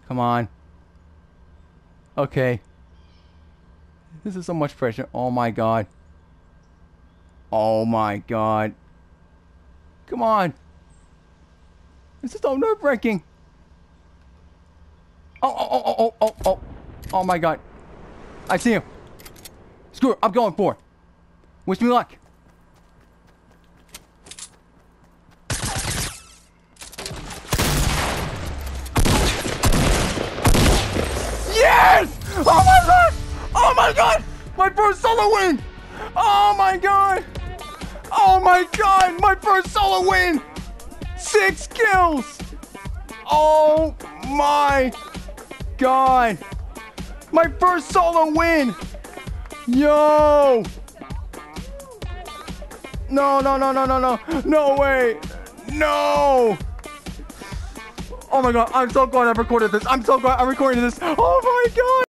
Come on. Okay. This is so much pressure. Oh my god. Oh my god. Come on. This is so nerve-wracking. Oh. Oh my god. I see him. Screw it. I'm going for it. Wish me luck. Yes! Oh my god! Oh my god! My first solo win! Oh my god! Oh my god! My first solo win! 6 kills! Oh my god! My first solo win! Yo! No. No way! No! Oh my god, I'm so glad I recorded this. I'm so glad I recorded this. Oh my god!